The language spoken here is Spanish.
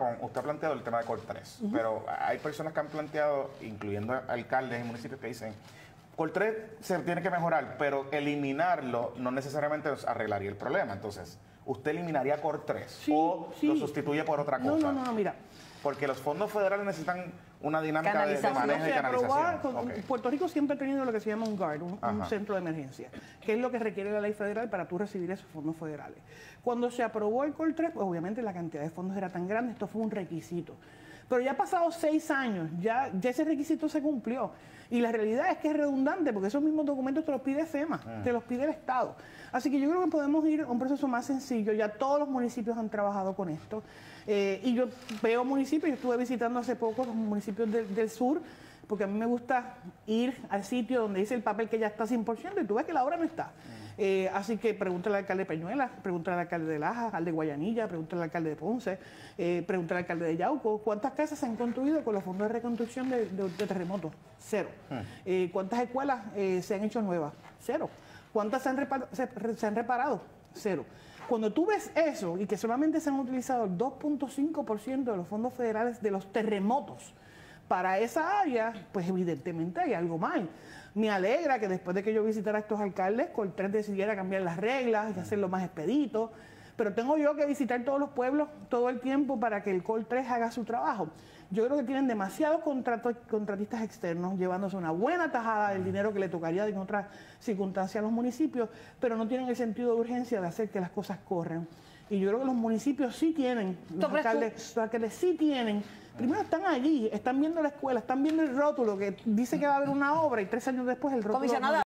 usted ha planteado el tema de Col 3, pero hay personas que han planteado, incluyendo alcaldes y municipios, que dicen, Col 3 se tiene que mejorar, pero eliminarlo no necesariamente arreglaría el problema. Entonces, ¿usted eliminaría Col 3 o lo sustituye por otra cosa? No, mira. Porque los fondos federales necesitan una dinámica de manejo y canalización. Puerto Rico siempre ha tenido lo que se llama un GARD, un centro de emergencia, que es lo que requiere la ley federal para tú recibir esos fondos federales. Cuando se aprobó el Col 3, pues obviamente la cantidad de fondos era tan grande, esto fue un requisito. Pero ya ha pasado 6 años, ya ese requisito se cumplió. Y la realidad es que es redundante, porque esos mismos documentos te los pide FEMA, te los pide el Estado. Así que yo creo que podemos ir a un proceso más sencillo. Ya todos los municipios han trabajado con esto. Y yo veo municipios, yo estuve visitando hace poco los municipios del sur, porque a mí me gusta ir al sitio donde dice el papel que ya está 100% y tú ves que la obra no está. Así que pregúntale al alcalde de Peñuelas, pregúntale al alcalde de Laja, al de Guayanilla, pregúntale al alcalde de Ponce, pregúntale al alcalde de Yauco. ¿Cuántas casas se han construido con los fondos de reconstrucción de terremotos? 0. ¿Cuántas escuelas se han hecho nuevas? 0. ¿Cuántas se han reparado? 0. Cuando tú ves eso y que solamente se han utilizado el 2.5% de los fondos federales de los terremotos para esa área, pues evidentemente hay algo mal. Me alegra que después de que yo visitara a estos alcaldes, Col 3 decidiera cambiar las reglas y hacerlo más expedito, pero tengo yo que visitar todos los pueblos todo el tiempo para que el Col 3 haga su trabajo. Yo creo que tienen demasiados contratistas externos llevándose una buena tajada del dinero que le tocaría en otras circunstancias a los municipios, pero no tienen el sentido de urgencia de hacer que las cosas corran. Y yo creo que los municipios sí tienen, los alcaldes sí tienen. Primero están allí, están viendo la escuela, están viendo el rótulo que dice que va a haber una obra y 3 años después el rótulo...